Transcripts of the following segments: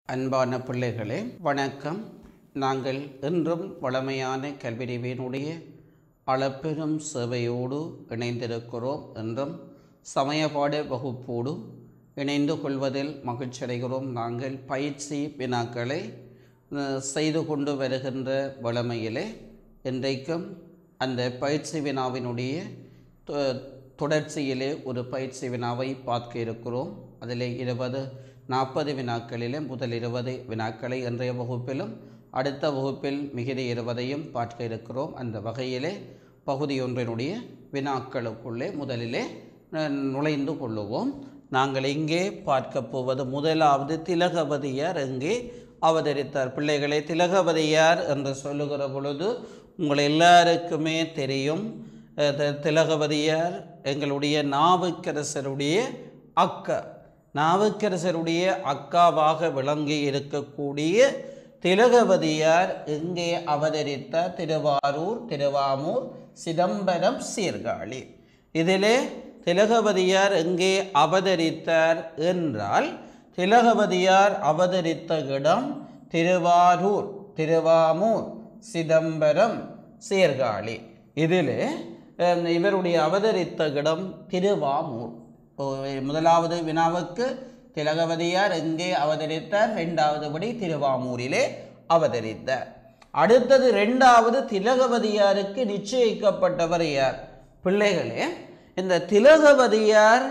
அன்பான பிள்ளைகளே வணக்கம். நாங்கள் இன்றும் வளமையான கல்வியறிவினுடைய அளப்பெரும் சேவையோடு இணைந்திருக்கிறோம். என்றும் சமயபாட வகுப்போடு இணைந்து கொள்வதில் மகிழ்ச்சி அடைகிறோம். நாங்கள் பயிற்சி வினாக்களை செய்து கொண்டு வருகின்ற வளமையிலே இன்றைக்கும் அந்த பயிற்சி வினாவினுடைய தொடர்ச்சியிலே ஒரு பயிற்சி வினாவை பார்க்க இருக்கிறோம். அதிலே 40 வினாக்களிலே முதல் 20 வினாக்களை இன்றைய வகுப்பிலும் அடுத்த வகுப்பில் மிகுதி 20ஐயும் பார்க்க இருக்கிறோம். அந்த வகையிலே பகுதி ஒன்றினுடைய வினாக்களுக்குள்ளே முதலிலே நுழைந்து கொள்ளுவோம். நாங்கள் இங்கே பார்க்க போவது முதலாவது திலகவதியார் எங்கே அவதரித்தார். பிள்ளைகளே, திலகவதியார் என்று சொல்லுகிற பொழுது உங்கள் எல்லாருக்குமே தெரியும். திலகவதியார் எங்களுடைய நாவுக்கரசருடைய அக்கா. நாவுக்கரசருடைய அக்காவாக விளங்கி இருக்கக்கூடிய திலகவதியார் எங்கே அவதரித்தார்? திருவாரூர், திருவாமூர், சிதம்பரம், சீர்காழி. இதிலே திலகவதியார் எங்கே அவதரித்தார் என்றால், திலகவதியார் அவதரித்த இடம் திருவாரூர், திருவாமூர், சிதம்பரம், சீர்காழி. இதிலே இவருடைய அவதரித்த இடம் திருவாமூர். முதலாவது வினாவுக்கு திலகவதியார் எங்கே அவதரித்தார், இரண்டாவது படி திருவாமூரிலே அவதரித்தார். அடுத்தது இரண்டாவது திலகவதியாருக்கு நிச்சயிக்கப்பட்டவர் யார்? பிள்ளைகளே, இந்த திலகவதியார்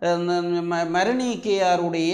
மரணிக்கையாருடைய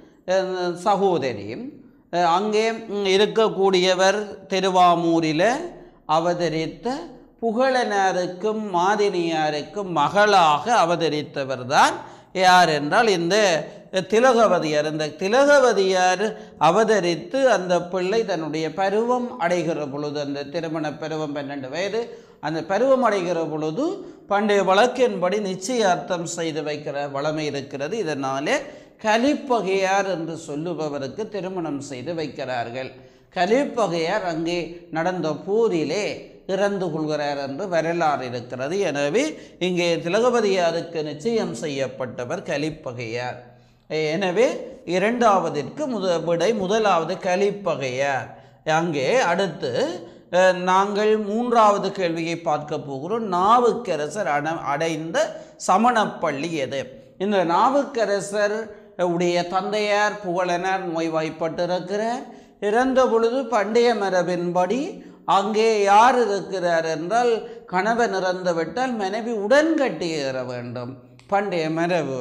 சகோதரி. அங்கே இருக்கக்கூடியவர் திருவாமூரில் அவதரித்த புகழனாருக்கும் மாதினியாருக்கும் மகளாக அவதரித்தவர் தான் யார் என்றால் இந்த திலகவதியார். இந்த திலகவதியார் அவதரித்து அந்த பிள்ளை தன்னுடைய பருவம் அடைகிற பொழுது, அந்த திருமண பருவம் 12 வயது, அந்த பருவம் அடைகிற பொழுது பண்டைய வழக்கின்படி நிச்சயார்த்தம் செய்து வைக்கிற வளமை இருக்கிறது. இதனாலே கலிப்பகையார் என்று சொல்லுபவருக்கு திருமணம் செய்து வைக்கிறார்கள். கலிப்பகையார் அங்கே நடந்த போரிலே இறந்து கொள்கிறார் என்று வரலாறு இருக்கிறது. எனவே இங்கே திலகவதியாருக்கு நிச்சயம் செய்யப்பட்டவர் கலிப்பகையார். எனவே இரண்டாவதிற்கு விடை முதலாவது கலிப்பகையார். அங்கே அடுத்து நாங்கள் மூன்றாவது கேள்வியை பார்க்க போகிறோம். நாவுக்கரசர் அடைந்த சமணப்பள்ளி எது? இந்த நாவுக்கரசர் உடைய தந்தையார் புகழனார் நோய்வாய்ப்பட்டிருக்கிறார். இறந்த பொழுது பண்டைய மரபின்படி அங்கே யார் இருக்கிறார் என்றால், கணவன் இறந்து விட்டால் மனைவி உடன்கட்டி ஏற வேண்டும், பண்டைய மரபு.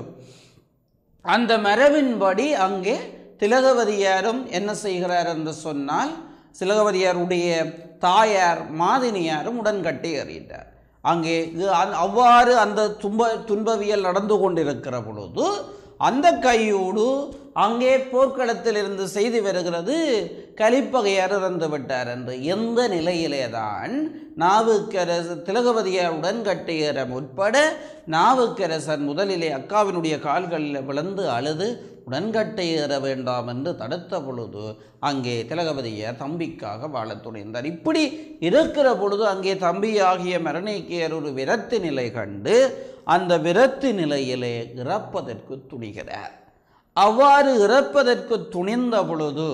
அந்த மரபின்படி அங்கே திலகவதியாரும் என்ன செய்கிறார் என்று சொன்னால், திலகவதியாருடைய தாயார் மாதினியாரும் உடன்கட்டி ஏறிட்டார். அங்கே அவ்வாறு அந்த துன்பவியல் நடந்து கொண்டிருக்கிற பொழுது அந்த கையோடு அங்கே போர்க்களத்தில் இருந்து செய்தி வருகிறது, கலிப்பகையார் இறந்து விட்டார் என்று. எந்த நிலையிலே தான் நாவுக்கரசர் திலகவதியார் உடன்கட்டியரம் உட்பட நாவுக்கரசர் முதலிலே அக்காவினுடைய கால்களில் விழுந்து அழுது உடன்கட்டையேற வேண்டாம் என்று தடுத்த பொழுது அங்கே திலகவதியார் தம்பிக்காக வாழத் துணிந்தார். இப்படி இருக்கிற பொழுது அங்கே தம்பியாகிய மரணிக்கையர் ஒரு விரத்து நிலை கண்டு அந்த விரத்து நிலையிலே இறப்பதற்கு துணிகிறார். அவ்வாறு இறப்பதற்கு துணிந்த பொழுது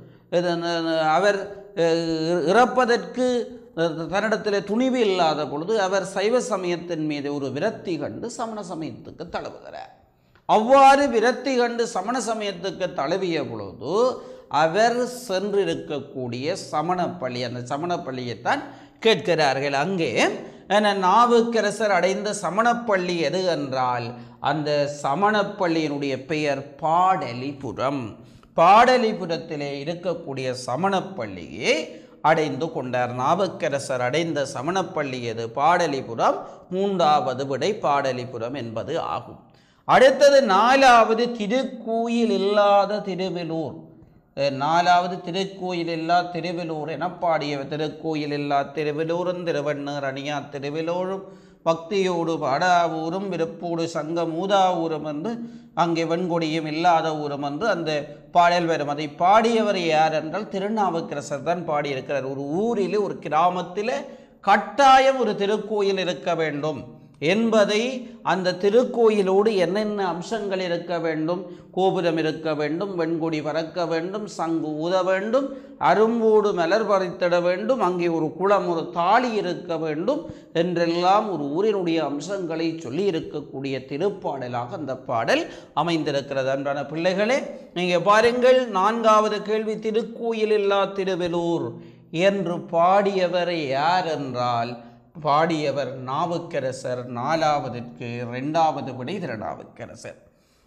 அவர் இறப்பதற்கு தன்னிடத்தில் துணிவு இல்லாத பொழுது அவர் சைவ சமயத்தின் மீது ஒரு விரக்தி கண்டு சமண சமயத்துக்கு தழுவுகிறார். அவ்வாறு விரக்தி கண்டு சமண சமயத்துக்கு தழுவிய பொழுது அவர் சென்றிருக்கக்கூடிய சமணப்பள்ளி, அந்த சமணப்பள்ளியைத்தான் கேட்கிறார்கள். அங்கே நாவுக்கரசர் அடைந்த சமணப்பள்ளி எது என்றால், அந்த சமணப்பள்ளியினுடைய பெயர் பாடலிபுரம். பாடலிபுரத்திலே இருக்கக்கூடிய சமணப்பள்ளியை அடைந்து கொண்டார். நாவுக்கரசர் அடைந்த சமணப்பள்ளி எது? பாடலிபுரம். மூன்றாவது விடை பாடலிபுரம் என்பது ஆகும். அடுத்தது நாலாவது திருக்கோயில் இல்லாத திருவெலூர். நாலாவது திருக்கோயில் இல்லா திருவெலூர் என பாடிய திருக்கோயில் இல்லா திருவெலூரும் திருவண்ணர் அணியா திருவெலூரும் பக்தியோடு பாடாவூரும் விருப்போடு சங்கம் ஊதாவூரும் என்று அங்கே வெண்கொடியும் இல்லாத ஊரும் என்று அந்த பாடல் வரும். அதை பாடியவர் யார் என்றால் திருநாவுக்கரசர் தான் பாடியிருக்கிறார். ஒரு ஊரில், ஒரு கிராமத்தில் கட்டாயம் ஒரு திருக்கோயில் இருக்க வேண்டும் என்பதை அந்த திருக்கோயிலோடு என்னென்ன அம்சங்கள் இருக்க வேண்டும், கோபுரம் இருக்க வேண்டும், வெண்கொடி பறக்க வேண்டும், சங்கு ஊத வேண்டும், அரும்போடு மலர் பறித்திட வேண்டும், அங்கே ஒரு குளம் ஒரு தாலி இருக்க வேண்டும் என்றெல்லாம் ஒரு ஊரினுடைய அம்சங்களை சொல்லி இருக்கக்கூடிய திருப்பாடலாக அந்த பாடல் அமைந்திருக்கிறது. அன்றான பிள்ளைகளே, நீங்கள் பாருங்கள், 4வது கேள்வி, திருக்கோயில் இல்லா திருவெலூர் என்று பாடியவர் யார் என்றால் பாடியவர் நாவுக்கரசர். 4வதற்கு 2வது விடை திருநாவுக்கரசர்.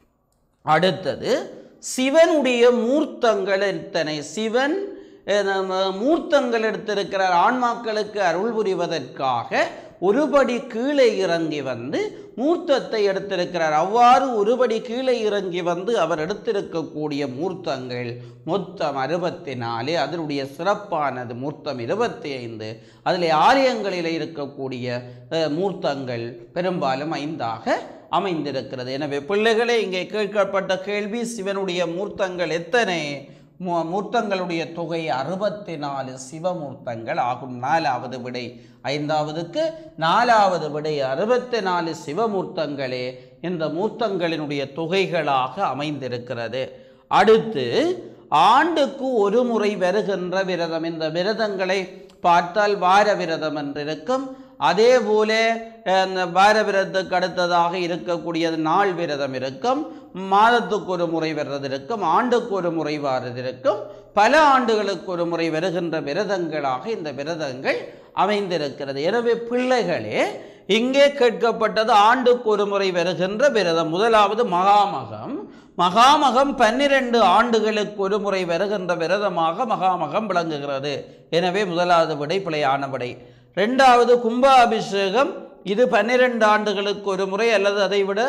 அடுத்தது, சிவனுடைய மூர்த்தங்கள் எத்தனை? சிவன் மூர்த்தங்கள் எடுத்திருக்கிறார். ஆன்மாக்களுக்கு அருள் புரிவதற்காக ஒருபடி கீழே இறங்கி வந்து மூர்த்தத்தை எடுத்திருக்கிறார். அவ்வாறு ஒருபடி கீழே இறங்கி வந்து அவர் எடுத்திருக்கக்கூடிய மூர்த்தங்கள் மொத்தம் 64. அதனுடைய சிறப்பானது மூர்த்தம் 25. அதில் ஆலயங்களில் இருக்கக்கூடிய மூர்த்தங்கள் பெரும்பாலும் 5ஆக அமைந்திருக்கிறது. எனவே பிள்ளைகளே, இங்கே கேட்கப்பட்ட கேள்வி, சிவனுடைய மூர்த்தங்கள் எத்தனை? மூர்த்தங்களுடைய தொகை 64 சிவமூர்த்தங்கள் ஆகும். 4வது விடை. 5வதுக்கு 4வது விடை 64 சிவமூர்த்தங்களே இந்த மூர்த்தங்களினுடைய தொகைகளாக அமைந்திருக்கிறது. அடுத்து, ஆண்டுக்கு ஒரு முறை வருகின்ற விரதம். இந்த விரதங்களை பார்த்தால் வார விரதம் என்று இருக்கும். அதே போல வார விரதத்துக்கு அடுத்ததாக இருக்கக்கூடியது நாள் விரதம் இருக்கும். மாதத்துக்கு ஒரு முறை வர்றது இருக்கும். ஆண்டுக்கு ஒரு முறை வாரது இருக்கும். பல ஆண்டுகளுக்கு ஒரு முறை வருகின்ற விரதங்களாக இந்த விரதங்கள் அமைந்திருக்கிறது. எனவே பிள்ளைகளே, இங்கே கேட்கப்பட்டது ஆண்டுக்கு ஒரு முறை வருகின்ற விரதம். முதலாவது மகாமகம். மகாமகம் 12 ஆண்டுகளுக்கு ஒரு முறை வருகின்ற விரதமாக மகாமகம் விளங்குகிறது. எனவே முதலாவது விடை பிழையான விடை. 2வது கும்பாபிஷேகம். இது 12 ஆண்டுகளுக்கு ஒரு முறை அல்லது அதை விட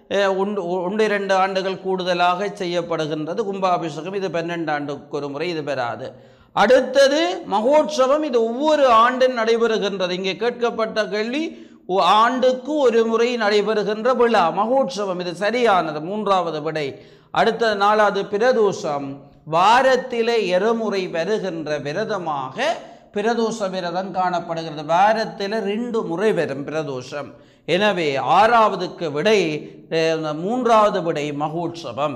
1-2 ஆண்டுகள் கூடுதலாக செய்யப்படுகின்றது கும்பாபிஷேகம். இது 12 ஆண்டுக்கு ஒரு முறை, இது பெறாது. அடுத்தது மகோற்சவம். இது ஒவ்வொரு ஆண்டும் நடைபெறுகின்றது. இங்கே கேட்கப்பட்ட கேள்வி, ஆண்டுக்கு ஒரு முறை நடைபெறுகின்ற விழா மகோற்சவம். இது சரியானது, 3வது விடை. அடுத்த 4வது பிரதோஷம். வாரத்திலே இருமுறை வருகின்ற விரதமாக பிரதோஷ விரதம் காணப்படுகிறது. வாரத்தில் 2 முறை வரும் பிரதோஷம். எனவே 6வதுக்கு விடை 3வது விடை மகோற்சவம்.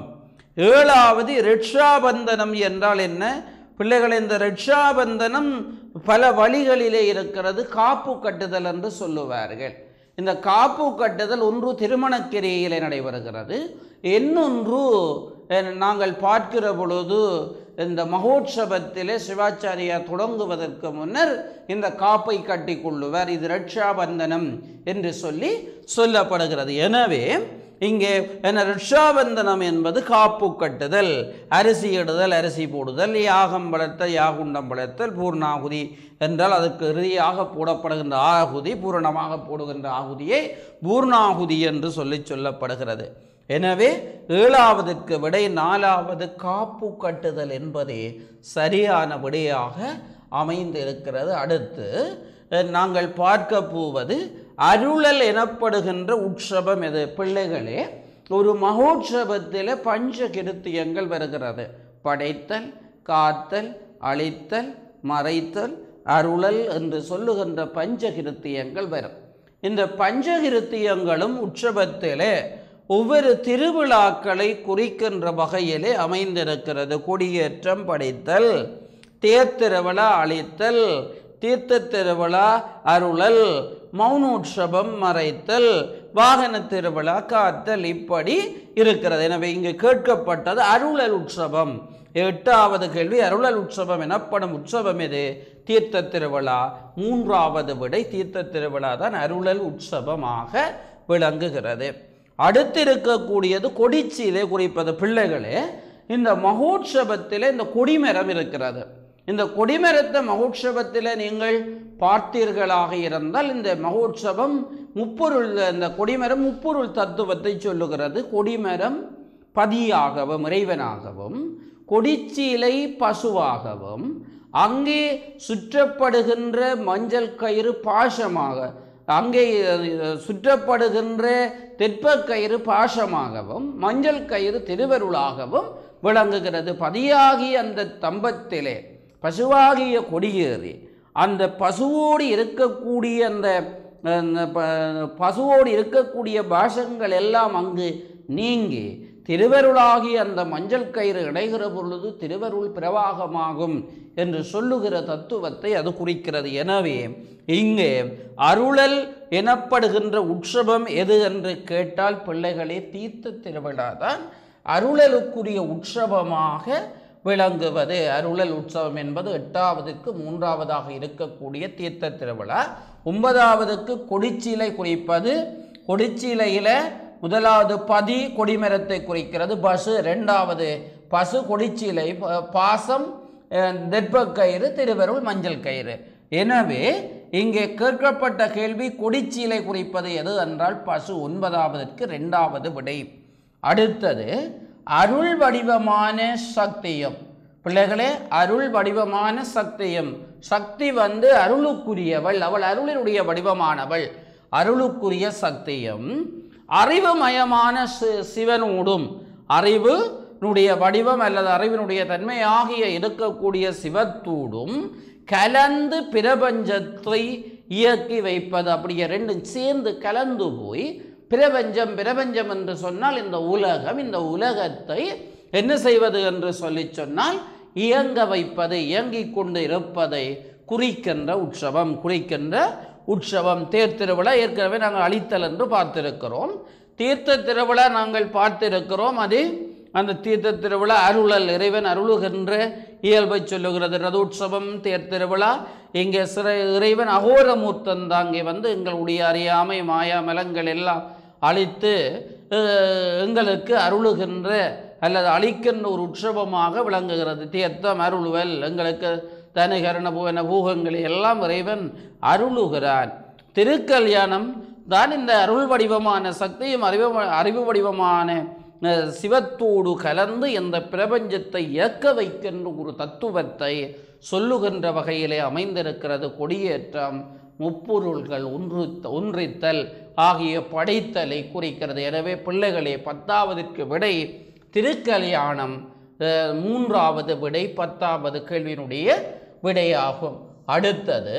7வது ரட்சாபந்தனம் என்றால் என்ன? பிள்ளைகள், இந்த ரட்சாபந்தனம் பல வழிகளிலே இருக்கிறது. காப்பு கட்டுதல் என்று சொல்லுவார்கள். இந்த காப்பு கட்டுதல் ஒன்று திருமணக்கிரையிலே நடைபெறுகிறது. இன்னொன்று நாங்கள் பார்க்கிற பொழுது இந்த மகோற்சவத்திலே சிவாச்சாரியார் தொடங்குவதற்கு முன்னர் இந்த காப்பை கட்டி கொள்ளுவார். இது ரட்சாபந்தனம் என்று சொல்லப்படுகிறது. எனவே இங்கே என்ன, ரட்சாபந்தனம் என்பது காப்பு கட்டுதல், அரிசி இடுதல், அரிசி போடுதல், யாகம் வளர்த்தல், யாகுண்டம் வளர்த்தல், பூர்ணாகுதி என்றால் அதுக்கு இறுதியாக போடப்படுகின்ற ஆகுதி, பூரணமாக போடுகின்ற ஆகுதியை பூர்ணாகுதி என்று சொல்லப்படுகிறது. எனவே 7வதற்கு விடை 4வது காப்பு கட்டுதல் என்பதே சரியான விடையாக அமைந்திருக்கிறது. அடுத்து நாங்கள் பார்க்க போவது அருளல் எனப்படுகின்ற உற்சவம் எது? பிள்ளைகளே, ஒரு மகோற்சவத்தில் பஞ்சகிருத்தியங்கள் வருகிறது. படைத்தல், காத்தல், அழித்தல், மறைத்தல், அருளல் என்று சொல்லுகின்ற பஞ்சகிருத்தியங்கள் வரும். இந்த பஞ்சகிருத்தியங்களும் உற்சவத்திலே ஒவ்வொரு திருவிழாக்களை குறிக்கின்ற வகையிலே அமைந்திருக்கிறது. கொடியேற்றம் படைத்தல், தேர்திருவிழா அழித்தல், தீர்த்த திருவிழா அருளல், மௌனோற்சவம் மறைத்தல், வாகன திருவிழா காத்தல், இப்படி இருக்கிறது. எனவே இங்கு கேட்கப்பட்டது அருளல் உற்சவம். 8வது கேள்வி, அருளல் உற்சவம் எனப்படும் உற்சவம் எது? தீர்த்த திருவிழா. 3வது விடை தீர்த்த திருவிழா தான் அருளல் உற்சவமாக விளங்குகிறது. அடுத்திருக்கக்கூடியது கொடிச்சீலை குறிப்பது. பிள்ளைகளே, இந்த மகோற்சவத்தில் இந்த கொடிமரம் இருக்கிறது. இந்த கொடிமரத்தை மகோற்சவத்தில் நீங்கள் பார்த்தீர்களாக இருந்தால் இந்த மகோற்சவம் முப்பொருள், இந்த கொடிமரம் முப்பொருள் தத்துவத்தை சொல்லுகிறது. கொடிமரம் பதியாகவும் இறைவனாகவும், கொடிச்சீலை பசுவாகவும், அங்கே சுற்றப்படுகின்ற மஞ்சள் கயிறு பாசமாக, அங்கே சுற்றப்படுகின்ற தெற்பக்கயிறு பாசமாகவும், மஞ்சள் கயிறு திருவருளாகவும் விளங்குகிறது. பதியாகிய அந்த தம்பத்திலே பசுவாகிய கொடியேறி அந்த பசுவோடு இருக்கக்கூடிய அந்த பசுவோடு இருக்கக்கூடிய பாசங்கள் எல்லாம் அங்கு நீங்கி திருவருளாகி அந்த மஞ்சள் கயிறு இணைகிற பொழுது திருவருள் பிரவாகமாகும் என்று சொல்லுகிற தத்துவத்தை அது குறிக்கிறது. எனவே இங்கே அருளல் எனப்படுகின்ற உற்சவம் எது என்று கேட்டால் பிள்ளைகளே தீர்த்த திருவிழா தான் அருளலுக்குரிய உற்சவமாக விளங்குவது. அருளல் உற்சவம் என்பது 8வதுக்கு 3வதாக இருக்கக்கூடிய தீர்த்த திருவிழா. 9வதுக்கு கொடிச்சீலை குறிப்பது. கொடிச்சீலையில் 1வது பதி கொடிமரத்தை குறிக்கிறது பசு, 2வது பசு கொடிச்சீலை பாசம் தெற்பக்கயிறு திருவருள் மஞ்சள் கயிறு. எனவே இங்கே கேட்கப்பட்ட கேள்வி கொடிச்சீலை குறிப்பது எது என்றால் பசு. 9வதற்கு 2வது விடை. அடுத்தது அருள் வடிவமான சக்தியம். பிள்ளைகளே அருள் வடிவமான சக்தியம். சக்தி அருளுக்குரியவள், அவள் அருளினுடைய வடிவமானவள். அருளுக்குரிய சக்தியம் அறிவுமயமான சிவனோடும் அறிவினுடைய வடிவம் அல்லது அறிவினுடைய தன்மை ஆகிய இருக்கக்கூடிய சிவத்தோடும் கலந்து பிரபஞ்சத்தை இயக்கி வைப்பது. அப்படியே ரெண்டும் சேர்ந்து கலந்து போய் பிரபஞ்சம் என்று சொன்னால் இந்த உலகம், இந்த உலகத்தை என்ன செய்வது என்று சொல்லி சொன்னால் இயங்க வைப்பது, இயங்கிக் கொண்டு இருப்பதை குறிக்கின்ற உற்சவம். தேர் திருவிழா ஏற்கனவே நாங்கள் அழித்தல் என்று பார்த்திருக்கிறோம். தீர்த்த திருவிழா நாங்கள் பார்த்திருக்கிறோம். அது அந்த தீர்த்த திருவிழா அருளல், இறைவன் அருளுகின்ற இயல்பை சொல்லுகிறது. ரதோற்சவம் தேர் திருவிழா. இங்கே இறைவன் அகோரமூர்த்தன் தான் இங்கே எங்களுடைய அறியாமை மாயா மலங்கள் எல்லாம் அழித்து எங்களுக்கு அருளுகின்ற அல்லது அழிக்கின்ற ஒரு உற்சவமாக விளங்குகிறது. தீர்த்தம் அருளுவல், எங்களுக்கு தனிகரண புவன பூகங்களை எல்லாம் இறைவன் அருளுகிறான். திருக்கல்யாணம் தான் இந்த அருள் வடிவமான சக்தியும் அறிவு வடிவமான சிவத்தோடு கலந்து இந்த பிரபஞ்சத்தை இயக்க வைக்கின்ற ஒரு தத்துவத்தை சொல்லுகின்ற வகையிலே அமைந்திருக்கிறது. கொடியேற்றம், முப்பொருள்கள் ஒன்றித்தல் ஆகிய படைத்தலை குறிக்கிறது. எனவே பிள்ளைகளே 10வதற்கு விடை திருக்கல்யாணம், 3வது விடை 10வது கேள்வியினுடைய விடையாகும். அடுத்தது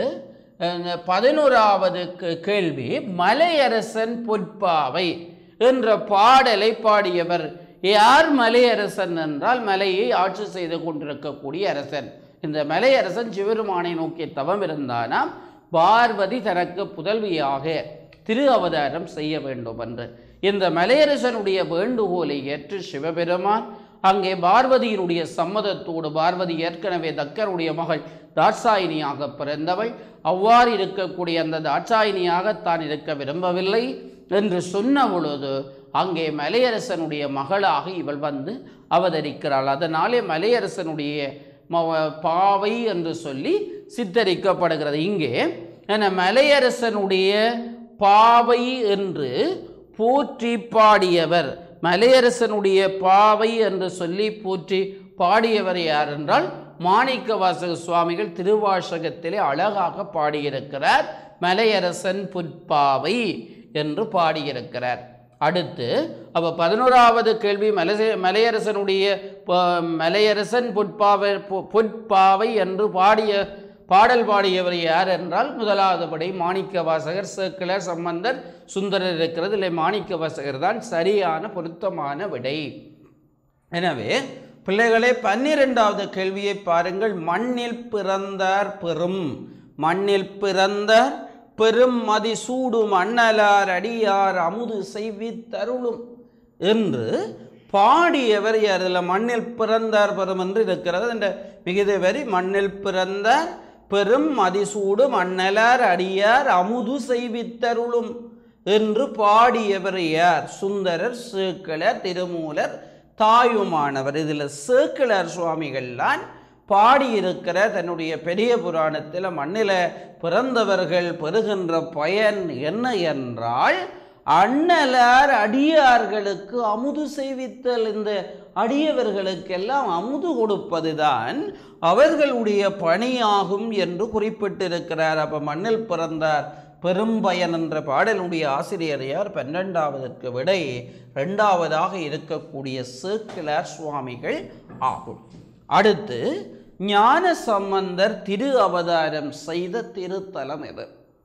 11வது கேள்வி மலையரசன் பொற்பாவை என்ற பாடலை பாடியவர் யார்? மலையரசன் என்றால் மலையை ஆட்சி செய்து கொண்டிருக்கக்கூடிய அரசன். இந்த மலையரசன் சிவருமானை நோக்கி தவம் இருந்தானாம் பார்வதி தனக்கு புதல்வியாக திரு அவதாரம் செய்ய வேண்டும் என்று. இந்த மலையரசனுடைய வேண்டுகோளை ஏற்று சிவபெருமான் அங்கே பார்வதியினுடைய சம்மதத்தோடு, பார்வதி ஏற்கனவே தக்கருடைய மகள் தாட்சாயினியாக பிறந்தவள், அவ்வாறு இருக்கக்கூடிய அந்த தாட்சாயினியாகத்தான் இருக்க விரும்பவில்லை என்று சொன்ன பொழுது அங்கே மலையரசனுடைய மகளாக இவள் அவதரிக்கிறாள். அதனாலே மலையரசனுடைய பாவை என்று சொல்லி சித்தரிக்கப்படுகிறது. இங்கே மலையரசனுடைய பாவை என்று போற்றி பாடியவர், மலையரசனுடைய பாவை என்று சொல்லி போற்றி பாடியவர் யார் என்றால் மாணிக்கவாசக சுவாமிகள் திருவாசகத்திலே அழகாக பாடியிருக்கிறார். மலையரசன் பொற்பாவை என்று பாடியிருக்கிறார். அடுத்து அப்போ 11வது கேள்வி மலையரசன் பொற்பாவை என்று பாடல் பாடியவர் யார் என்றால் 1வது விடை மாணிக்கவாசகர். சேக்கிழார், சம்பந்தர், சுந்தரர் இருக்கிறது. இல்லை, மாணிக்கவாசகர் தான் சரியான பொருத்தமான விடை. எனவே பிள்ளைகளே 12வது கேள்வியை பாருங்கள். மண்ணில் பிறந்தார் பெரும் மதி சூடும் அண்ணலார் அடியார் அமுது செய்வித்தருளும் என்று பாடியவர் யார்? இதில் மண்ணில் பிறந்தார் பெரும் என்று இருக்கிறது. இந்த மிகுத வரி மண்ணில் பிறந்தார் பெரும் மதிசூடும் அண்ணலார் அடியார் அமுது செய்வித்தருளும் என்று பாடியவர் யார்? சுந்தரர், சேக்கிழார், திருமூலர், தாயுமானவர். இதில் சேக்கிழார் சுவாமிகள்லாம் பாடியிருக்கிற தன்னுடைய பெரிய புராணத்தில் மண்ணில் பிறந்தவர்கள் பெறுகின்ற பயன் என்ன என்றால் அண்ணலார் அடியார்களுக்கு அமுது செய்வித்தல். இந்த அடியவர்களுக்கெல்லாம் அமுது கொடுப்பதுதான் அவர்களுடைய பணியாகும் என்று குறிப்பிட்டிருக்கிறார். அப்போ மண்ணில் பிறந்தார் பெரும்பயன் என்ற பாடலுடைய ஆசிரியர் யார்? 12வதற்கு விடை 2வதாக இருக்கக்கூடிய சேக்கிழார் சுவாமிகள் ஆகும். அடுத்து ஞான சம்பந்தர் திரு அவதாரம் செய்த திருத்தலம் எது?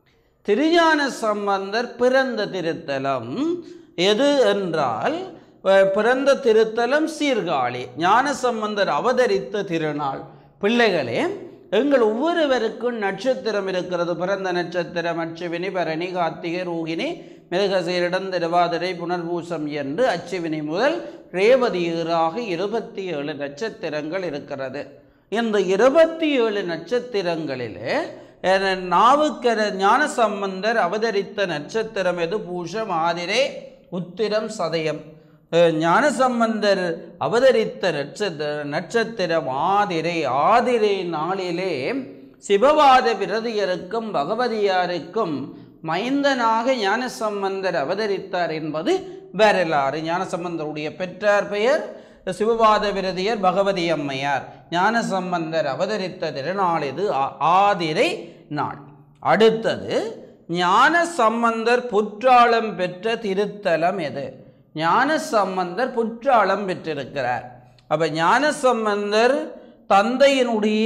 திருஞான சம்பந்தர் பிறந்த திருத்தலம் எது என்றால் பிறந்த திருத்தலம் சீர்காழி. ஞானசம்பந்தர் அவதரித்த திருநாள். பிள்ளைகளே, எங்கள் ஒவ்வொருவருக்கும் நட்சத்திரம் இருக்கிறது. பிறந்த நட்சத்திரம் அச்சுவினி, பரணி, கார்த்திகை, ரோகிணி, மிருகசீரிடம், திருவாதிரை, புனர்பூசம் என்று அச்சுவினி முதல் ரேவதி ஈறாக 27 நட்சத்திரங்கள் இருக்கிறது. இந்த 27 நட்சத்திரங்களிலே நாவுக்கரசர் ஞானசம்பந்தர் அவதரித்த நட்சத்திரம் எது? பூஷம், ஆதிரை, உத்திரம், சதயம். ஞானசம்பந்தர் அவதரித்த நட்சத்திரம் ஆதிரை. ஆதிரை நாளிலே சிவவாத விரதியருக்கும் பகவதியாருக்கும் மைந்தனாக ஞானசம்பந்தர் அவதரித்தார் என்பது வரலாறு. ஞானசம்பந்தருடைய பெற்றார் பெயர் சிவவாத விரதியர் பகவதி அம்மையார். ஞானசம்பந்தர் அவதரித்த திருநாள் இது ஆதிரை நாள். அடுத்தது, ஞானசம்பந்தர் புற்றாளம் பெற்ற திருத்தலம் எது? ஞானசம்பந்தர் புற்றாளம் பெற்றிருக்கிறார். அப்ப ஞானசம்பந்தர் தந்தையினுடைய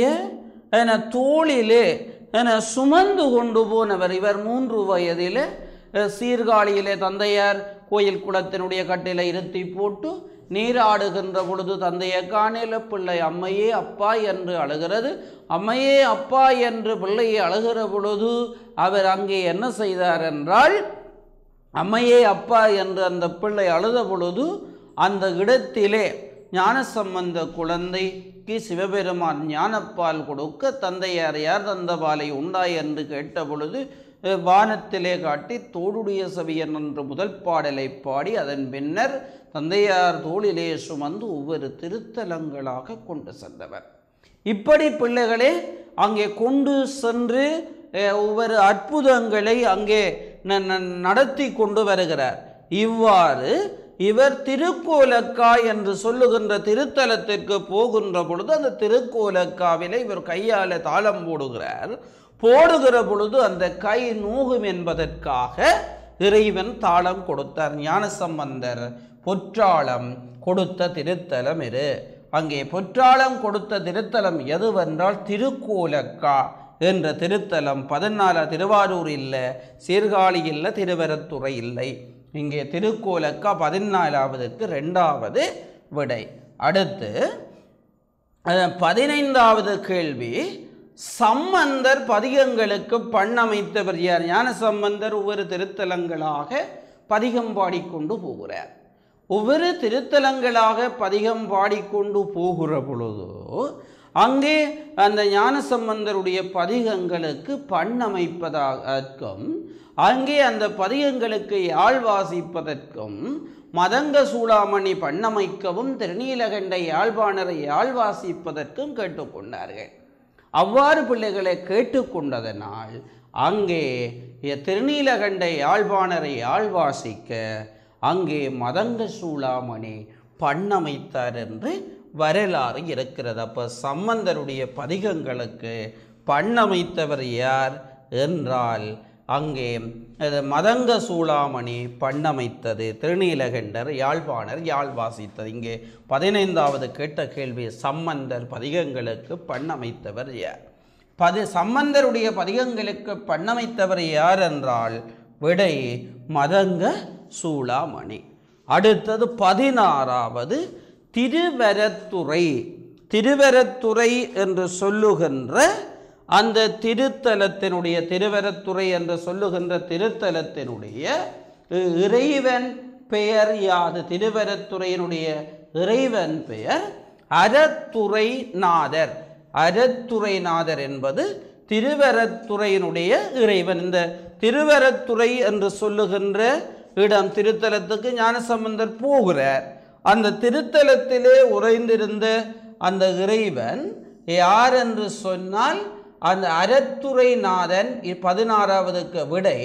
தோளிலே சுமந்து கொண்டு போனவர். இவர் 3 வயதில் சீர்காழியிலே தந்தையார் கோயில் குளத்தினுடைய கட்டில இருத்தி போட்டு நீராடுகின்ற பொழுது தந்தையை காணல. பிள்ளை அம்மையே அப்பா என்று அழுகிறது. அம்மையே அப்பா என்று பிள்ளையை அழுகிற பொழுது அவர் அங்கே என்ன செய்தார் என்றால், அம்மையே அப்பா என்று அந்த பிள்ளை அழுத பொழுது அந்த இடத்திலே ஞானசம்பந்த குழந்தைக்கு சிவபெருமான் ஞானப்பால் கொடுக்க தந்தையார் யார் தந்த பாலை உண்டாய் என்று கேட்ட பொழுது வானத்திலே காட்டி தோடுடைய செவியன் என்று முதல் பாடலை பாடி அதன் பின்னர் தந்தையார் தோளிலே சுமந்து ஒவ்வொரு திருத்தலங்களாக கொண்டு சென்றவர். இப்படி பிள்ளைகளே அங்கே கொண்டு சென்று ஒவ்வொரு அற்புதங்களை அங்கே நடத்தி கொண்டு வருகிறார். இவ்வாறு இவர் திருக்கோலக்கா என்று சொல்லுகின்ற திருத்தலத்திற்கு போகின்ற பொழுது அந்த திருக்கோலக்காவிலே இவர் கையால் தாளம் போடுகிற பொழுது அந்த கை நோகும் என்பதற்காக இறைவன் தாளம் கொடுத்தார். ஞானசம்பந்தர் பொற்றாளம் கொடுத்த திருத்தலம் இது. அங்கே பொற்றாளம் கொடுத்த திருத்தலம் எதுவென்றால் திருக்கோலக்கா என்ற திருத்தலம். 14 திருவாரூர் இல்லை, சீர்காழி இல்லை, திருவரத்துறை இல்லை. இங்கே திருக்கோலக்கா 14வதுக்கு 2வது விடை. அடுத்து 15வது கேள்வி, சம்பந்தர் பதிகங்களுக்கு பண்ணமைத்தவர் யார்? ஞானசம்பந்தர் ஒவ்வொரு திருத்தலங்களாக பதிகம் பாடிக்கொண்டு போகிறார். ஒவ்வொரு திருத்தலங்களாக பதிகம் பாடிக்கொண்டு போகிற பொழுது அங்கே அந்த ஞானசம்பந்தருடைய பதிகங்களுக்கு பண்ணமைப்பதற்கும் அங்கே அந்த பதிகங்களுக்கு யாழ் வாசிப்பதற்கும் மதங்க சூடாமணி பண்ணமைக்கவும் திருநீலகண்ட யாழ்ப்பாணரை யாழ் வாசிப்பதற்கும் கேட்டுக்கொண்டார்கள். அவ்வாறு பிள்ளைகளை கேட்டுக்கொண்டதனால் அங்கே திருநீலகண்ட யாழ்ப்பாணரை யாழ் வாசிக்க அங்கே மதங்க சூடாமணி பண்ணமைத்தார் என்று வரலாறு இருக்கிறது. அப்போ சம்பந்தருடைய பதிகங்களுக்கு பண்ணமைத்தவர் யார் என்றால் அங்கே மதங்க சூளாமணி பண்ணமைத்தது, திருநீலகண்டர் யாழ்ப்பாணர் யாழ் வாசித்தது. இங்கே 15வது கேட்ட கேள்வி, சம்பந்தர் பதிகங்களுக்கு பண்ணமைத்தவர் யார்? சம்பந்தருடைய பதிகங்களுக்கு பண்ணமைத்தவர் யார் என்றால் விடை மதங்க சூளாமணி. அடுத்தது 16வது திருவரத்துறை. திருவரத்துறை என்று சொல்லுகின்ற அந்த திருத்தலத்தினுடைய, திருவரத்துறை என்று சொல்லுகின்ற திருத்தலத்தினுடைய இறைவன் பெயர் யாது? திருவரத்துறையினுடைய இறைவன் பெயர் அறத்துறைநாதர். அறத்துறைநாதர் என்பது திருவரத்துறையினுடைய இறைவன். இந்த திருவரத்துறை என்று சொல்லுகின்ற இடம் திருத்தலத்துக்கு ஞானசம்பந்தர் போகிறார். அந்த திருத்தலத்திலே உறைந்திருந்த அந்த இறைவன் யார் என்று சொன்னால் அந்த அறத்துறைநாதன். 16வதுக்கு விடை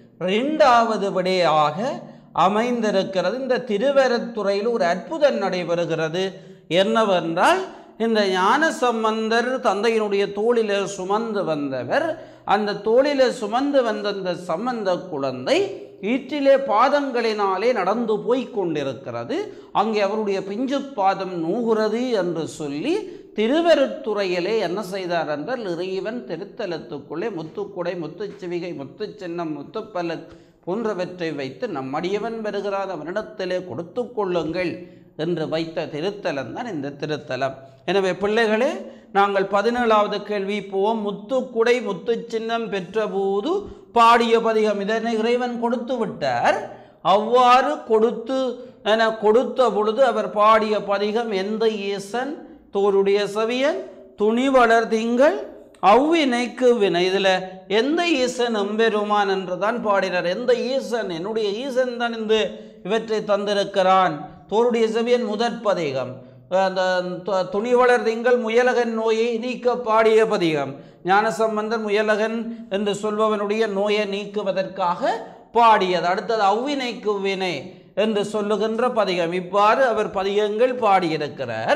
2வது விடையாக அமைந்திருக்கிறது. இந்த திருவரத்துறையில் ஒரு அற்புதம் நடைபெறுகிறது. என்னவென்றால், இந்த ஞானசம்பந்தர் தந்தையினுடைய தோளிலே சுமந்து வந்தவர். அந்த தோளிலே சுமந்து வந்த அந்த சம்பந்த குழந்தை ஈற்றிலே பாதங்களினாலே நடந்து போய் கொண்டிருக்கிறது. அங்கே அவருடைய பிஞ்சு பாதம் நோகிறது என்று சொல்லி திருவருத்துறையிலே என்ன செய்தார் என்றால் இறைவன் திருத்தலத்துக்குள்ளே முத்துக்குடை, முத்துச்சிவிகை, முத்து சின்னம், முத்துப்பல போன்றவற்றை வைத்து நம்மடியவன் வருகிறான் அவனிடத்திலே கொடுத்து கொள்ளுங்கள் என்று வைத்த திருத்தலம் தான் இந்த திருத்தலம். எனவே பிள்ளைகளே, நாங்கள் 17வது கேள்வி போவோம். முத்துக்குடை முத்து சின்னம் பெற்ற போது பாடிய பதிகம். இதனை இறைவன் கொடுத்து விட்டார். அவ்வாறு கொடுத்த பொழுது அவர் பாடிய பதிகம் எந்த ஈசன் தோருடைய செவியன் துணிவளர் திங்கள் அவ்வினைக்கு வினை. இதில் எந்த ஈசன் எம்பெருமான் என்று தான் பாடினார். எந்த ஈசன்? என்னுடைய ஈசன் தான் இந்த இவற்றை தந்திருக்கிறான். தோருடைய செவியன் முதற் பதிகம். அந்த துணிவளர் திங்கள் முயலகன் நோயை நீக்க பாடிய பதிகம். ஞானசம்பந்தர் முயலகன் என்று சொல்பவனுடைய நோயை நீக்குவதற்காக பாடியது. அடுத்தது அவ்வினைக்கு வினை என்று சொல்லுகின்ற பதிகம். இவ்வாறு அவர் பதிகங்கள் பாடியிருக்கிறார்.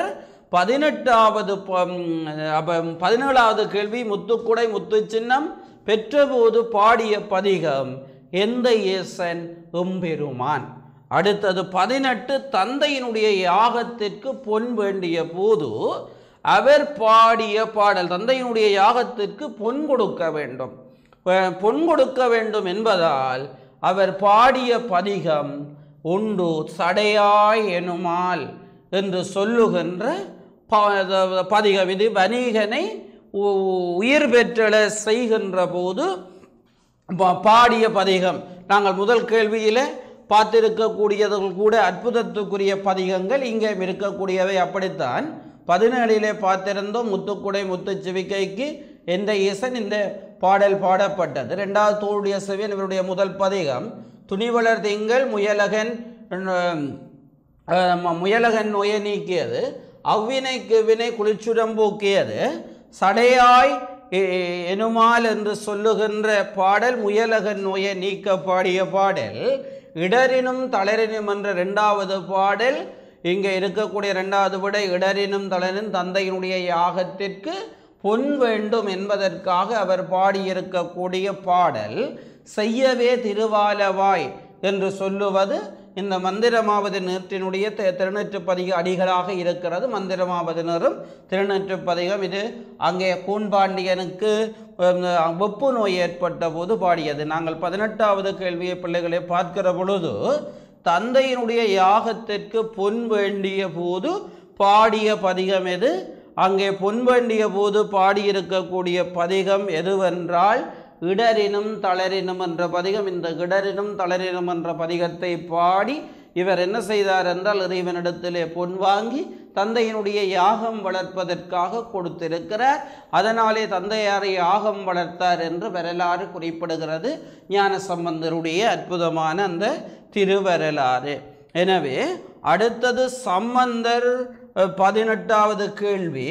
17வது கேள்வி முத்துக்குடை முத்து சின்னம் பெற்றபோது பாடிய பதிகம் எந்த ஈசன் எம்பெருமான். அடுத்தது 18 தந்தையினுடைய யாகத்திற்கு பொன் வேண்டிய போது அவர் பாடிய பாடல். தந்தையினுடைய யாகத்திற்கு பொன் கொடுக்க வேண்டும். பொன் கொடுக்க வேண்டும் என்பதால் அவர் பாடிய பதிகம் உண்டு சடையாய் எனுமால் என்று சொல்லுகின்ற பதிகம். இது வணிகனை உயிர் பெற்றல செய்கின்ற போது பாடிய பதிகம். நாங்கள் முதல் கேள்வியில் பார்த்திருக்கக்கூடியவர்கள் கூட அற்புதத்துக்குரிய பதிகங்கள் இங்கே இருக்கக்கூடியவை. அப்படித்தான் 17 பார்த்திருந்தோம். முத்துக்குடை முத்துச்சிவிகைக்கு எந்த ஈசன் இந்த பாடல் பாடப்பட்டது. 2வது தோளுடைய செவியன் இவருடைய முதல் பதிகம். துணிவளர் திங்கள் முயலகன் நோயை நீக்கியது. அவ்வினைக்கு வினை குளிச்சுடம் போக்கியது. சடையாய் எனுமால் என்று சொல்லுகின்ற பாடல் முயலகன் நோயை நீக்க பாடிய பாடல். இடரினும் தளரினும் என்ற 2வது பாடல். இங்கே இருக்கக்கூடிய 2வது விட இடரினும் தளரினும் தந்தையினுடைய யாகத்திற்கு பொன் வேண்டும் என்பதற்காக அவர் பாடியிருக்கக்கூடிய பாடல். செய்யவே திருவாலவாய் என்று சொல்லுவது இந்த மந்திரமாவது நீற்றினுடைய திருநெற்றுப்பதிக அடிகளாக இருக்கிறது. மந்திரமாவது நீரும் திருநெற்றுப்பதிகம். இது அங்கே கூன்பாண்டியனுக்கு வெப்பு நோய் ஏற்பட்ட போது பாடியது. நாங்கள் 18வது கேள்வியை பிள்ளைகளை பார்க்கிற பொழுது தந்தையினுடைய யாகத்திற்கு பொன் வேண்டிய போது பாடிய பதிகம் எது? அங்கே பொன் வேண்டிய போது பாடியிருக்கக்கூடிய பதிகம் எதுவென்றால் இடரினும் தளரினும் என்ற பதிகம். இந்த இடரினும் தளரினும் என்ற பதிகத்தை பாடி இவர் என்ன செய்தார் என்றால் இறைவனிடத்திலே பொன் வாங்கி தந்தையினுடைய யாகம் வளர்ப்பதற்காக கொடுத்திருக்கிறார். அதனாலே தந்தையாரை யாகம் வளர்த்தார் என்று வரலாறு குறிப்பிடுகிறது. ஞானசம்பந்தருடைய அற்புதமான அந்த திருவரலாறு. எனவே அடுத்தது சம்பந்தர் 18வது கேள்வி.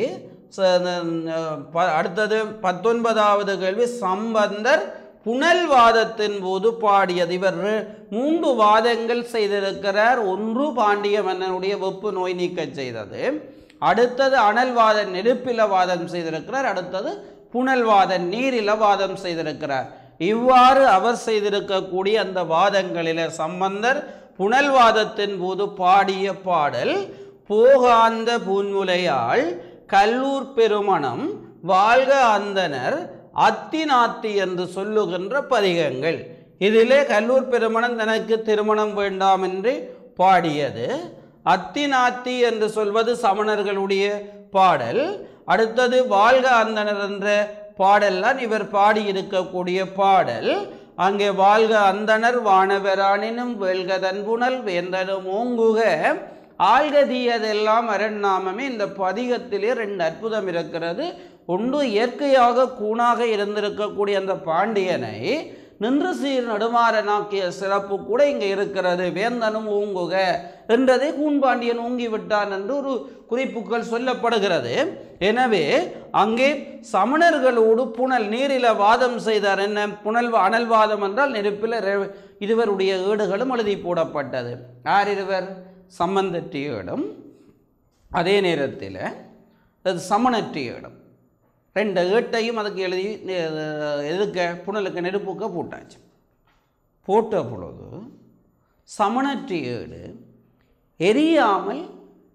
அடுத்தது 19வது கேள்வி. சம்பந்தர் புனல்வாதத்தின் போது பாடியது. இவர் 3 வாதங்கள் செய்திருக்கிறார். ஒன்று பாண்டிய மன்னனுடைய வெப்பு நோய் நீக்க செய்தது. அடுத்தது அனல்வாத நெருப்பில வாதம் செய்திருக்கிறார். அடுத்தது புனல்வாத நீரில வாதம் செய்திருக்கிறார். இவ்வாறு அவர் செய்திருக்கக்கூடிய அந்த வாதங்களில் சம்பந்தர் புனல்வாதத்தின் போது பாடிய பாடல் போகாந்த பூன்முலையாள் கல்லூர் பெருமணம் வாழ்க அந்தனர் அத்திநாத்தி என்று சொல்லுகின்ற பதிகங்கள். இதிலே கல்லூர் பெருமணம் தனக்கு திருமணம் வேண்டாம் என்று பாடியது. அத்திநாத்தி என்று சொல்வது சமணர்களுடைய பாடல். அடுத்தது வாழ்க அந்தனர் என்ற பாடல்லாம் இவர் பாடியிருக்கக்கூடிய பாடல். அங்கே வாழ்க அந்தனர் வானவரானினும் வெல்க தன்புணல் வேந்தனும் ஓங்குக ஆழ்கதியதெல்லாம் அரண்நாமமே. இந்த பதிகத்திலே 2 அற்புதம் இருக்கிறது. ஒன்று, இயற்கையாக கூணாக இருந்திருக்கக்கூடிய அந்த பாண்டியனை நின்று சீர் நடுமாறனாக்கிய சிறப்பு கூட இங்கே இருக்கிறது. வேந்தனும் ஓங்குக என்றதை கூன்பாண்டியன் ஓங்கிவிட்டான் என்று ஒரு குறிப்புகள் சொல்லப்படுகிறது. எனவே அங்கே சமணர்களோடு புனல் நீரில வாதம் செய்தார். என்ன புனல் அனல்வாதம் என்றால் நெருப்பில். இருவருடைய ஏடுகளும் எழுதி போடப்பட்டது. யார் இருவர்? சம்பந்தற்றியிடம், அதே நேரத்தில் அது சமணற்றியிடம். 2 ஏட்டையும் அதுக்கு எழுதி எதுக்க புனலுக்கு நெருப்புக்க போட்டாச்சு. போட்ட பொழுது சமணற்றி ஏடு எரியாமல்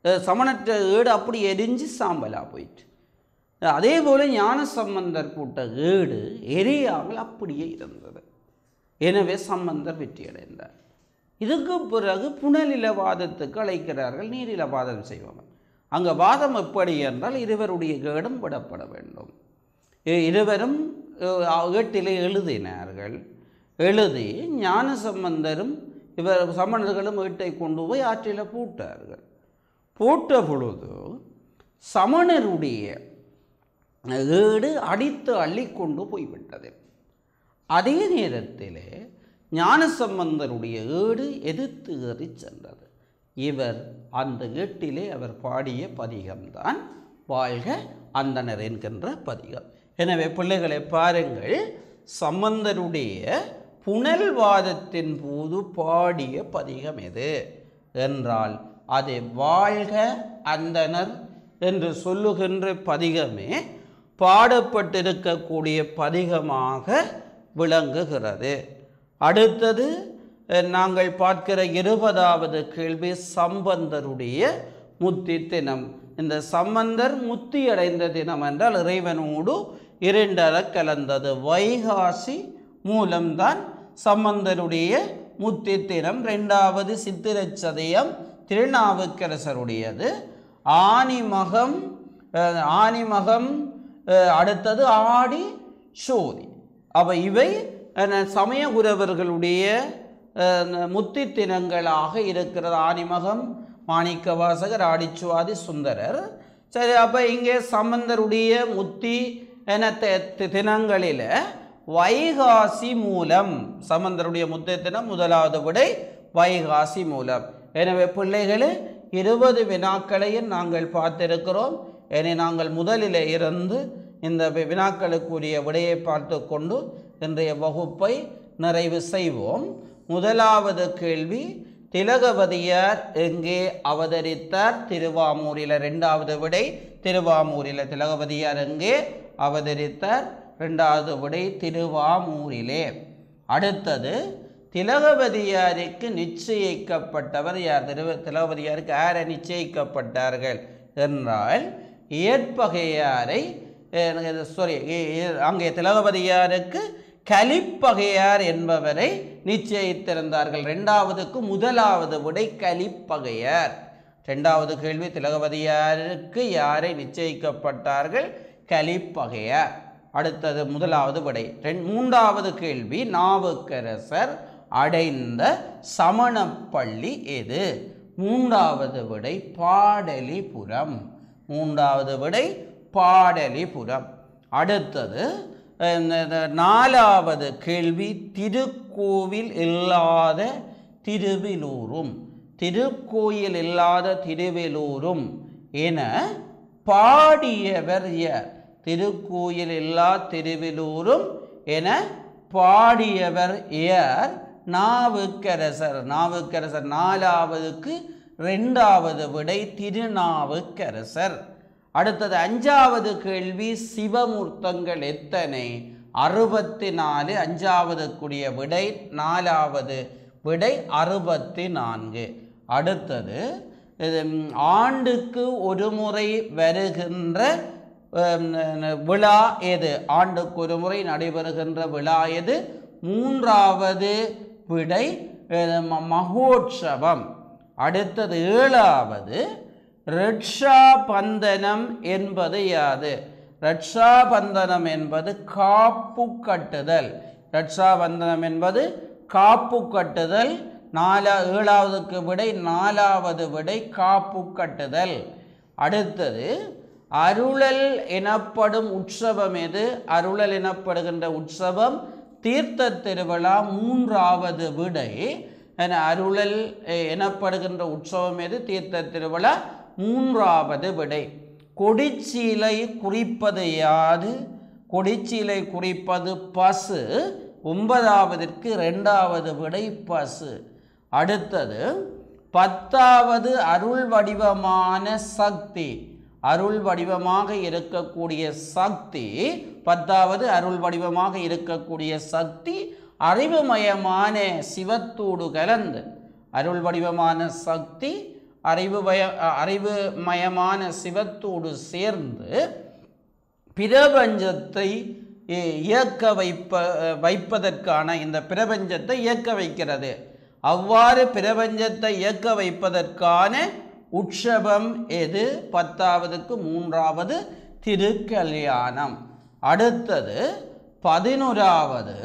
சமணற்ற ஏடு அப்படி எரிஞ்சு சாம்பலாக போயிட்டு. அதே போல் ஞானசம்பந்தர் போட்ட ஏடு எரியாமல் அப்படியே இருந்தது. எனவே சம்பந்தர் வெற்றி அடைந்தார். இதுக்கு பிறகு புனலிலவாதத்துக்கு அழைக்கிறார்கள். நீரிலவாதம் செய்வாங்க. அங்கே வாதம் எப்படி என்றால் இருவருடைய ஏடும் விடப்பட வேண்டும். இருவரும் ஏட்டிலே எழுதினார்கள். எழுதி ஞானசம்பந்தரும் இவர் சமணர்களும் ஏட்டை கொண்டு போய் ஆற்றில் பூட்டார்கள். போட்ட பொழுது சமணருடைய ஏடு அடித்து அள்ளி கொண்டு போய்விட்டது. அதே நேரத்தில் ஞானசம்பந்தருடைய ஏடு எதிர்த்து ஏறி சென்றது. இவர் அந்த ஏட்டிலே அவர் பாடிய பதிகம்தான் வாழ்க அந்தனர் என்கின்ற பதிகம். எனவே பிள்ளைகளை பாருங்கள், சம்பந்தருடைய புனல்வாதத்தின் போது பாடிய பதிகம் எது என்றால் அது வாழ்க அந்தனர் என்று சொல்லுகின்ற பதிகமே பாடப்பட்டிருக்கக்கூடிய பதிகமாக விளங்குகிறது. அடுத்தது நாங்கள் பார்க்கிற 20வது கேள்வி சம்பந்தருடைய முத்தி தினம். இந்த சம்பந்தர் முத்தி அடைந்த தினம் என்றால் இறைவனோடு இரண்டர கலந்தது. வைகாசி மூலம்தான் சம்பந்தருடைய முத்தி தினம். 2வது சித்திரச்சதயம் திருநாவுக்கரசருடையது. ஆனிமகம் அடுத்தது ஆடி சோதி. அப்போ இவை சமயகுரவர்களுடைய முத்தி தினங்களாக இருக்கிறது. ஆனிமகம் மாணிக்கவாசகர், ஆடிச்சுவாதி சுந்தரர். சரி, அப்போ இங்கே சம்பந்தருடைய முத்தி என தினங்களில் வைகாசி மூலம் சம்பந்தருடைய முத்தி தினம் 1வது விடை வைகாசி மூலம். எனவே பிள்ளைகளே 20 வினாக்களையும் நாங்கள் பார்த்திருக்கிறோம். இனி நாங்கள் முதலில் இருந்து இந்த வினாக்களுக்குரிய விடையை பார்த்து கொண்டு இன்றைய வகுப்பை நிறைவு செய்வோம். 1வது கேள்வி, திலகவதியார் எங்கே அவதரித்தார்? திருவாமூரில். 2வது விடை திருவாமூரில். திலகவதியார் எங்கே அவதரித்தார்? 2வது விடை திருவாமூரிலே. அடுத்தது, திலகவதியாருக்கு நிச்சயிக்கப்பட்டவர் யார்? திலகவதியாருக்கு யாரை நிச்சயிக்கப்பட்டார்கள் என்றால் ஏற்பகையாரை, அங்கே திலகவதியாருக்கு கலிப்பகையார் என்பவரை நிச்சயித்திருந்தார்கள். 2வதுக்கு 1வது விடை கலிப்பகையார். 2வது கேள்வி, திலகவதியாருக்கு யாரை நிச்சயிக்கப்பட்டார்கள்? கலிப்பகையார். அடுத்தது 1வது விடை. 3வது கேள்வி, நாவுக்கரசர் அடைந்த சமணப்பள்ளி எது? 3வது விடை பாடலிபுரம். 3வது விடை பாடலிபுரம். அடுத்தது 4வது கேள்வி, திருக்கோவில் இல்லாத திருவிலூரும். திருக்கோயில் இல்லாத திருவிலூரும் என பாடியவர் யார்? திருக்கோயில் இல்லா திருவிலூரும் என பாடியவர் யார்? நாவுக்கரசர். நாவுக்கரசர். 4வதுக்கு 2வது விடை திருநாவுக்கரசர். அடுத்தது 5வது கேள்வி, சிவமூர்த்தங்கள் எத்தனை? 64. 5வதுக்குரிய விடை 4வது விடை 64. அடுத்தது, ஆண்டுக்கு ஒரு முறை வருகின்ற விழா எது? ஆண்டுக்கு ஒரு முறை நடைபெறுகின்ற விழா எது? 3வது விடை மகோற்சவம். அடுத்தது 7வது, ரட்சாபந்தனம் என்பது யாது? ரட்சாபந்தனம் என்பது காப்பு கட்டுதல். ரட்சாபந்தனம் என்பது காப்பு கட்டுதல். 7வதுக்கு விடை 4வது விடை காப்பு கட்டுதல். அடுத்தது, அருளல் எனப்படும் உற்சவம் எது? அருளல் எனப்படுகின்ற உற்சவம் தீர்த்த திருவிழா. 3வது விடை அருளல் எனப்படுகின்ற உற்சவம் எது? தீர்த்த திருவிழா. 3வது விடை. கொடிச்சீலை குறிப்பது யாது? கொடிச்சீலை குறிப்பது பசு. 9வதற்கு 2வது விடை பசு. அடுத்தது, 10வது அருள் வடிவமான சக்தி. அருள் வடிவமாக இருக்கக்கூடிய சக்தி, 10வது அருள் வடிவமாக இருக்கக்கூடிய சக்தி அறிவுமயமான சிவத்தோடு கலந்து. அருள் வடிவமான சக்தி அறிவுமயமான சிவத்தோடு சேர்ந்து பிரபஞ்சத்தை இயக்க வைப்பதற்கான இந்த பிரபஞ்சத்தை இயக்க வைக்கிறது. அவ்வாறு பிரபஞ்சத்தை இயக்க வைப்பதற்கான உற்சவம் எது? 10வதுக்கு 3வது திருக்கல்யாணம். அடுத்தது 11வது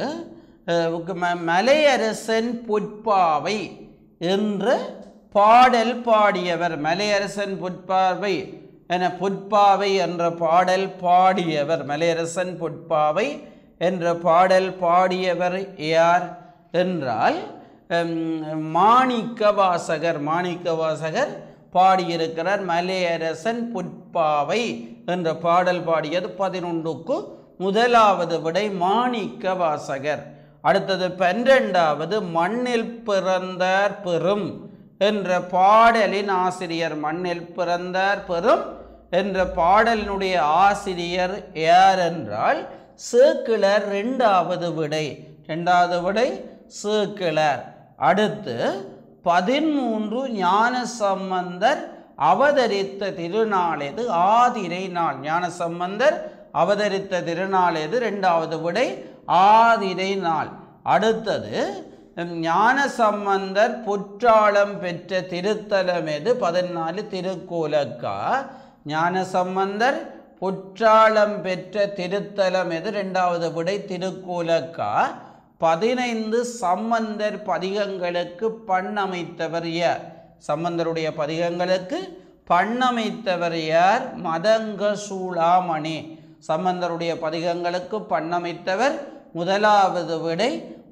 மலையரசன் பொற்பாவை என்று பாடல் பாடியவர். மலையரசன் பொற்பாவை பொற்பாவை என்ற பாடல் பாடியவர், மலையரசன் பொற்பாவை என்ற பாடல் பாடியவர் யார் என்றால் மாணிக்கவாசகர். மாணிக்கவாசகர் பாடியிருக்கிறார். மலையரசன் பொற்பாவை என்ற பாடல் பாடியது 11க்கு 1வது விடை மாணிக்கவாசகர். அடுத்தது 12வது மண்ணில் பிறந்தார் பெரும் என்ற பாடலின் ஆசிரியர். மண்ணில் பிறந்தார் பெரும் என்ற பாடலினுடைய ஆசிரியர் யார் என்றால் சேக்கிழார். 2வது விடை. 2வது விடை சேக்கிழார். அடுத்து 13 ஞானசம்பந்தர் அவதரித்த திருநாள் எது? ஆதிரை நாள். ஞானசம்பந்தர் அவதரித்த திருநாள் எது? 2வது விடை ஆதிரை நாள். அடுத்தது ஞானசம்பந்தர் பொற்றாளம் பெற்ற திருத்தலம் எது? 14 திருக்கோலக்கா. ஞானசம்பந்தர் பொற்றாளம் பெற்ற திருத்தலம் எது? 2வது விடை திருக்கோலக்கா. 15 சம்பந்தர் பதிகங்களுக்கு பண்ணமைத்தவர் யார்? சம்பந்தருடைய பதிகங்களுக்கு பண்ணமைத்தவர் யார்? மதங்க சூளாமணி. சம்பந்தருடைய பதிகங்களுக்கு பண்ணமைத்தவர் 1வது விடை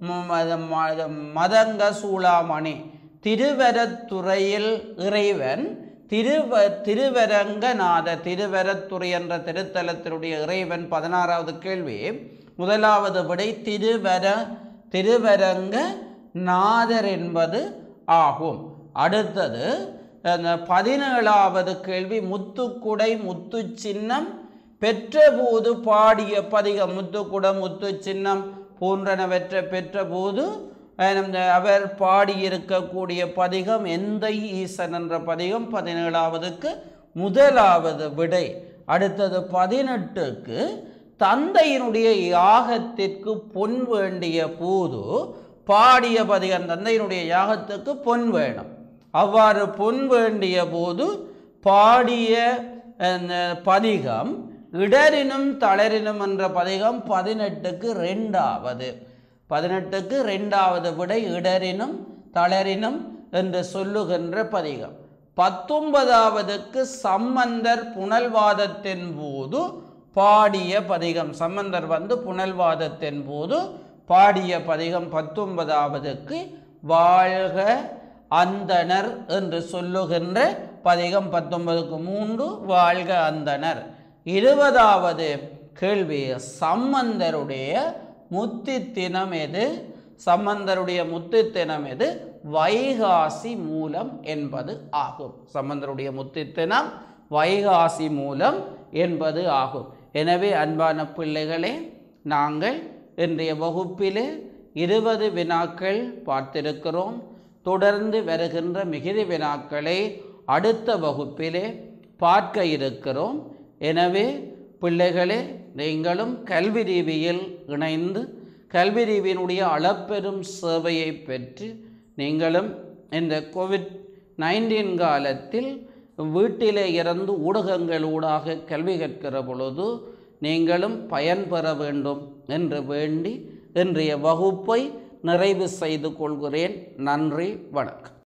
மதங்க சூளாமணி. திருவரத்துறையில் இறைவன் திருவரங்கநாத. திருவரத்துறை என்ற திருத்தலத்தினுடைய இறைவன் 16வது கேள்வி. 1வது விடை திருவரங்கநாதர் என்பது ஆகும். அடுத்தது 17வது கேள்வி முத்துக்குடை முத்து சின்னம் பெற்றபோது பாடிய பதிகம். முத்துக்குடை முத்து சின்னம் போன்றனவற்றை பெற்றபோது அவர் பாடியிருக்கக்கூடிய பதிகம் எந்தை ஈசன் என்ற பதிகம் 17வதுக்கு 1வது விடை. அடுத்தது 18க்கு தந்தையினுடைய யாகத்திற்கு பொன் வேண்டிய போது பாடிய பதிகம். தந்தையினுடைய யாகத்துக்கு பொன் வேணும். அவ்வாறு பொன் வேண்டிய போது பாடிய பதிகம் இடரினும் தளரினும் என்ற பதிகம் 18க்கு 2வது. 18க்கு 2வது விடை இடரினும் தளரினும் என்று சொல்லுகின்ற பதிகம். 19வதுக்கு சம்பந்தர் புனல்வாதத்தின் போது பாடிய பதிகம். சம்பந்தர் புனல்வாதத்தின் போது பாடிய பதிகம் 19வதுக்கு வாழ்க அந்தனர் என்று சொல்லுகின்ற பதிகம். 19க்கு 3 வாழ்க அந்தனர். 20வது கேள்வி சம்பந்தருடைய முத்தித்தினம் எது? சம்பந்தருடைய முத்தித்தினம் எது? வைகாசி மூலம் என்பது ஆகும். சம்பந்தருடைய முத்தித்தினம் வைகாசி மூலம் என்பது ஆகும். எனவே அன்பான பிள்ளைகளே, நாங்கள் இன்றைய வகுப்பிலே 20 வினாக்கள் பார்த்திருக்கிறோம். தொடர்ந்து வருகின்ற மிகுதி வினாக்களை அடுத்த வகுப்பிலே பார்க்க இருக்கிறோம். எனவே பிள்ளைகளே, நீங்களும் கல்வி ரீதியில் இணைந்து கல்வி ரீதியினுடைய அளப்பெரும் சேவையை பெற்று நீங்களும் இந்த COVID-19 காலத்தில் வீட்டிலே இருந்து ஊடகங்களூடாக கல்வி கற்கிற பொழுது நீங்களும் பயன்பெற வேண்டும் என்று வேண்டி இன்றைய வகுப்பை நிறைவு செய்து கொள்கிறேன். நன்றி, வணக்கம்.